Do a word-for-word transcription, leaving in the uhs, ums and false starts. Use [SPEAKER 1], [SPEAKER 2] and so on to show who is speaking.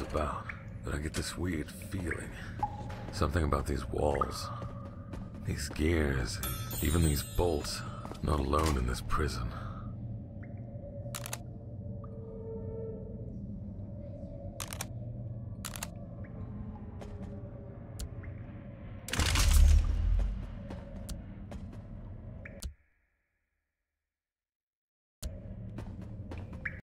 [SPEAKER 1] about, but I get this weird feeling. Something about these walls, these gears, even these bolts. Not alone in this prison.